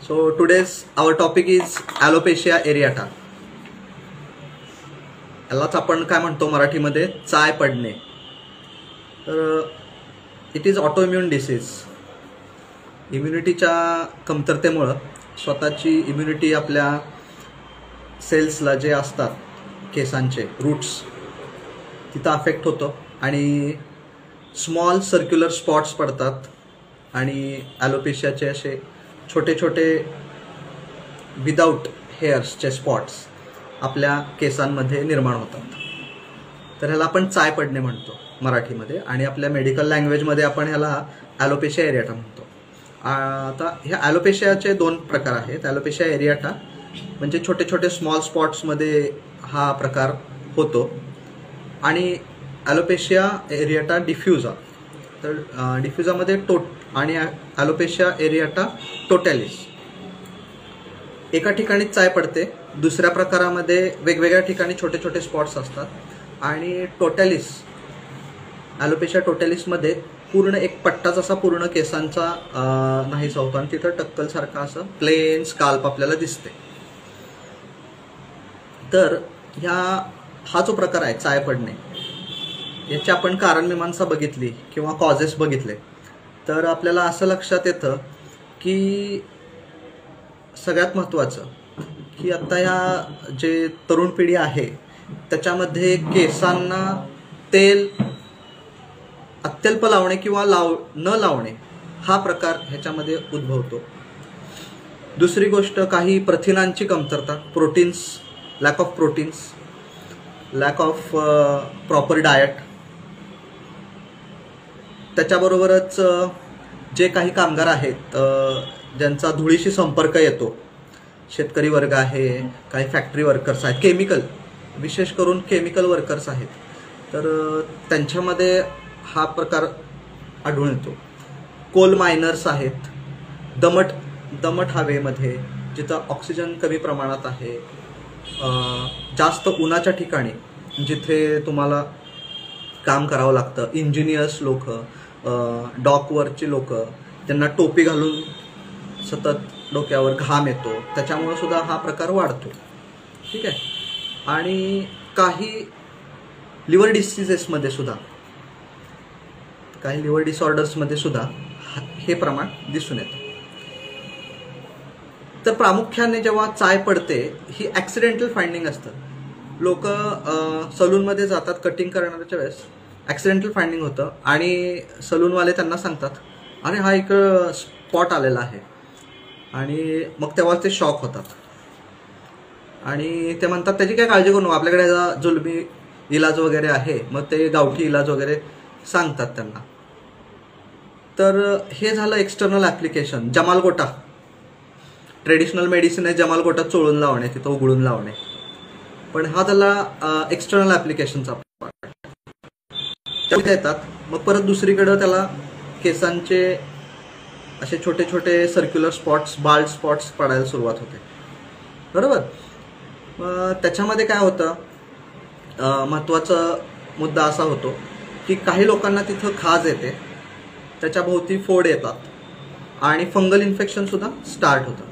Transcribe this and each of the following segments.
So today's our topic is alopecia areata. यालाच आपण काय म्हणतो मराठीमध्ये चाय पडणे. तर इट इज ऑटोइम्युन डिसीज. इम्युनिटीच्या कमतरतेमुळे स्वतःची इम्युनिटी आपल्या सेल्सला जे असतात केसांचे रूट्स तिथं अफेक्ट होतो आणि स्मॉल सर्क्युलर स्पॉट्स पडतात आणि ॲलोपेशियाचे असे छोटे छोटे विदाउट हेअर्सचे स्पॉट्स आपल्या केसांमध्ये निर्माण होतात. तर ह्याला आपण चाय पडणे म्हणतो मराठीमध्ये आणि आपल्या मेडिकल लँग्वेजमध्ये आपण ह्याला ॲलोपेशिया एरियाटा म्हणतो. आता ह्या ॲलोपेशियाचे दोन प्रकार आहेत. ॲलोपेशिया एरियाटा म्हणजे छोटे छोटे स्मॉल स्पॉट्समध्ये हा प्रकार होतो आणि ॲलोपेशिया एरियाटा डिफ्युजा. तर डिफ्युजामध्ये आणि ॲलोपेशिया एरियाटा टोटॅलिस एका ठिकाणी चाय पडते, दुसऱ्या प्रकारामध्ये वेगवेगळ्या ठिकाणी छोटे छोटे स्पॉट्स असतात. आणि टोटॅलिस ॲलोपेशिया टोटॅलिसमध्ये पूर्ण एक पट्टाच असा पूर्ण केसांचा नाहीसा होतो आणि तिथं टक्कलसारखा असं प्लेन स्काल्प आपल्याला दिसते. तर हा जो प्रकार आहे चाय पडणे याची आपण कारणमीमांसा बघितली किंवा कॉजेस बघितले तर आपल्याला असं लक्षात येतं की सगळ्यात महत्त्वाचं की आता या जे तरुण पिढी आहे त्याच्यामध्ये केसांना तेल अत्यल्प लावणे किंवा न लावणे हा प्रकार ह्याच्यामध्ये उद्भवतो. दुसरी गोष्ट काही प्रथिनांची कमतरता, proteins, lack of proteins, lack of proper diet. त्याच्याबरोबरच जे काही कामगार आहेत ज्यांचा धुळीशी संपर्क येतो, शेतकरी वर्ग आहे, काही फॅक्टरी वर्कर्स आहेत, विशेष करून केमिकल वर्कर्स आहेत, तर त्यांच्यामध्ये हा प्रकार आढळून येतो. कोल मायनर्स आहेत, दमट हवेमध्ये जिथं ऑक्सिजन कमी प्रमाणात आहे, जास्त उन्हाच्या ठिकाणी जिथे तुम्हाला काम करावं लागतं, इंजिनियर्स लोक, डॉकवरची लोक, त्यांना टोपी घालून सतत डोक्यावर घाम येतो, त्याच्यामुळे सुद्धा हा प्रकार वाढतो. ठीक आहे. आणि काही लिव्हर डिसीजेसमध्ये सुद्धा, काही लिव्हर डिसऑर्डर्समध्ये सुद्धा हे प्रमाण दिसून येतं. तर प्रामुख्याने जेव्हा चाय पडते ही ॲक्सिडेंटल फाइंडिंग असतं. लोक सलूनमध्ये जातात, कटिंग करण्याच्या वेळेस ॲक्सिडेंटल फाइंडिंग होतं आणि सलूनवाले त्यांना सांगतात अरे हा एक स्पॉट आलेला आहे आणि मग तेव्हा ते शॉक होतात आणि ते म्हणतात त्याची काय काळजी करू नको, आपल्याकडे ह्याचा जुलमी इलाज वगैरे आहे. मग ते गावठी इलाज वगैरे सांगतात त्यांना. तर हे झालं एक्सटर्नल ॲप्लिकेशन. जमालगोटा, ट्रेडिशनल मेडिसिन आहे जमालगोटा चोळून लावणे, तिथं उघडून लावणे, पण हा त्याला एक्सटर्नल ॲप्लिकेशनचा येतात. मग परत दुसरीकडं त्याला केसांचे असे छोटे छोटे सर्क्युलर स्पॉट्स, बाल्ड स्पॉट्स पडायला सुरुवात होते. बरोबर. त्याच्यामध्ये काय होतं, महत्त्वाचा मुद्दा असा होतो की काही लोकांना तिथं खाज येते, त्याच्या भोवती फोड येतात आणि फंगल इन्फेक्शन सुद्धा स्टार्ट होतं.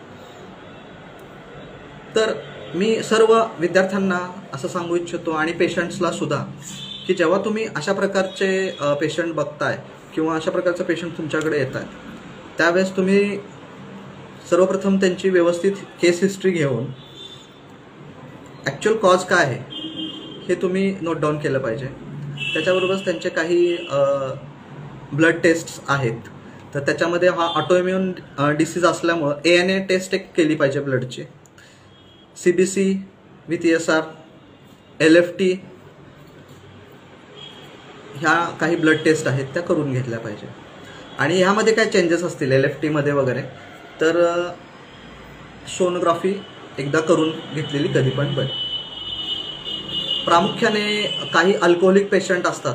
तर मी सर्व विद्यार्थ्यांना असं सांगू इच्छितो आणि पेशंट्सला सुद्धा की जेव्हा तुम्ही अशा प्रकारचे पेशंट बघताय किंवा अशा प्रकारचे पेशंट तुमच्याकडे येत आहेत त्यावेळेस तुम्ही सर्वप्रथम त्यांची व्यवस्थित केस हिस्ट्री घेऊन ॲक्च्युअल कॉज काय आहे हे तुम्ही नोट डाऊन केलं पाहिजे. त्याच्याबरोबरच त्यांचे काही ब्लड टेस्ट्स आहेत, तर त्याच्यामध्ये हा ऑटोइम्युन डिसीज असल्यामुळं ANA टेस्ट एक केली पाहिजे ब्लडची, CBC विथ ESR, LFT ह्या काही ब्लड टेस्ट आहेत त्या करून घेतल्या पाहिजे. आणि ह्यामध्ये काय चेंजेस असतील LFTमध्ये वगैरे तर सोनोग्राफी एकदा करून घेतलेली कधी पण बरं. प्रामुख्याने काही अल्कोहोलिक पेशंट असतात,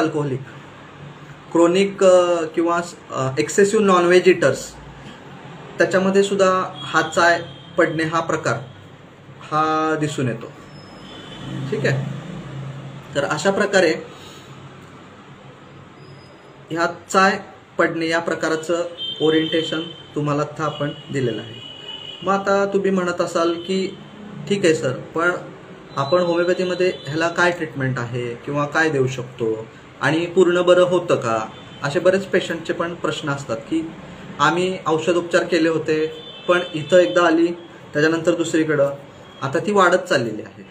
क्रोनिक किंवा एक्सेसिव्ह नॉनव्हेज इटर्स, त्याच्यामध्ये सुद्धा हा चाय पडणे हा प्रकार हा दिसून येतो. ठीक आहे. तर अशा प्रकारे ह्या चाय पडणे या प्रकाराचं ओरिएंटेशन तुम्हाला आता आपण दिलेलं आहे. मग आता तुम्ही म्हणत असाल की ठीक आहे सर, पण आपण होमिओपॅथीमध्ये ह्याला काय ट्रीटमेंट आहे किंवा काय देऊ शकतो आणि पूर्ण बरं होतं का, असे बरेच पेशंटचे पण प्रश्न असतात की आम्ही औषधोपचार केले होते पण इथं एकदा आली, त्याच्यानंतर दुसरीकडं, आता ती वाढत चाललेली आहे.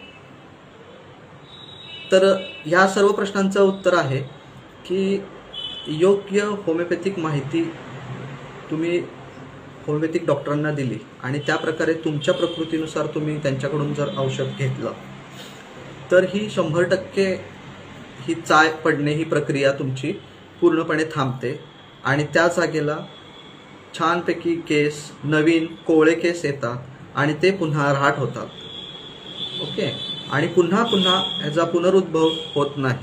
तर ह्या सर्व प्रश्नांचं उत्तर आहे की योग्य होमिओपॅथिक माहिती तुम्ही होमिओपॅथिक डॉक्टरांना दिली आणि त्या प्रकारे तुमच्या प्रकृतीनुसार तुम्ही त्यांच्याकडून जर औषध घेतलं तर ही 100% ही चाय पडणे ही प्रक्रिया तुमची पूर्णपणे थांबते आणि त्या जागेला छानपैकी केस, नवीन कोवळे केस येतात आणि ते पुन्हा रहाट होतात. ओके, आणि पुन्हा पुन्हा ह्याचा पुनरुद्भव होत नाही.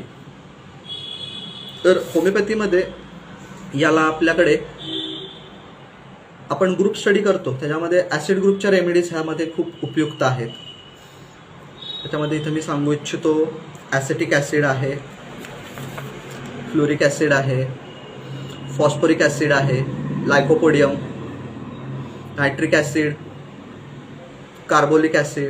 तर होमिओपॅथीमध्ये याला आपल्याकडे आपण ग्रुप स्टडी करतो, त्याच्यामध्ये ॲसिड ग्रुपच्या रेमेडीज ह्यामध्ये खूप उपयुक्त आहेत. त्याच्यामध्ये इथं मी सांगू इच्छितो ॲसेटिक ॲसिड आहे, फ्लोरिक ॲसिड आहे, फॉस्फोरिक ॲसिड आहे, lycopodium, nitric acid, carbolic acid,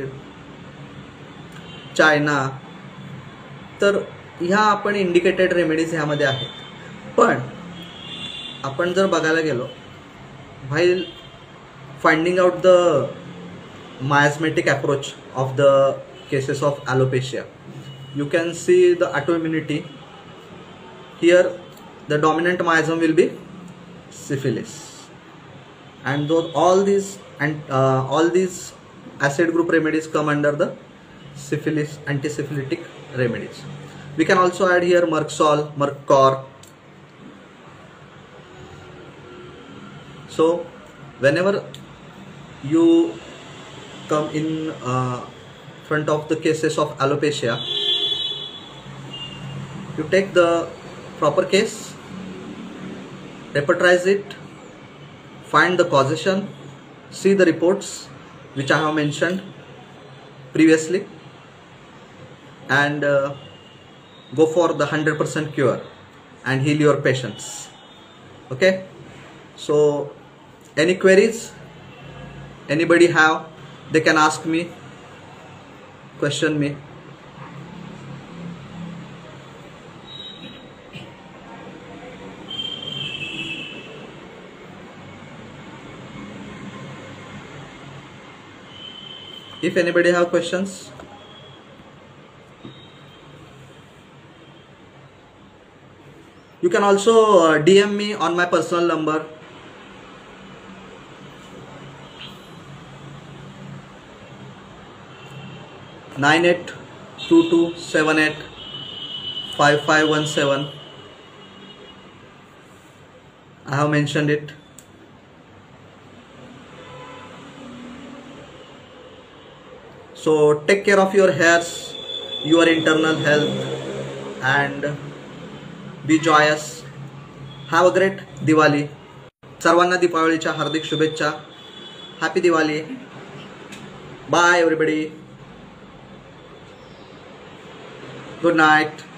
China. तर ह्या आपण इंडिकेटेड रेमेडीज ह्यामध्ये आहेत. पण आपण जर बघायला गेलो, while finding out the miasmatic approach of the cases of alopecia, you can see the autoimmunity. Here the dominant miasm will be syphilis, and all these acid group remedies come under the syphilis antisyphilitic remedies. We can also add here Mercosol, Mercor. So whenever you come in front of the cases of alopecia, you take the proper case, repertorize it, find the causation, see the reports which I have mentioned previously, and go for the 100% cure and heal your patients. Okay, so any queries anybody have, they can ask me, question me. If anybody have questions, you can also DM me on my personal number. (9822785517). I have mentioned it. So take care of your hairs, your internal health, and be joyous. Have a great Diwali. सर्वांना दीपावलीच्या हार्दिक शुभेच्छा. Happy Diwali. Bye everybody. Good night.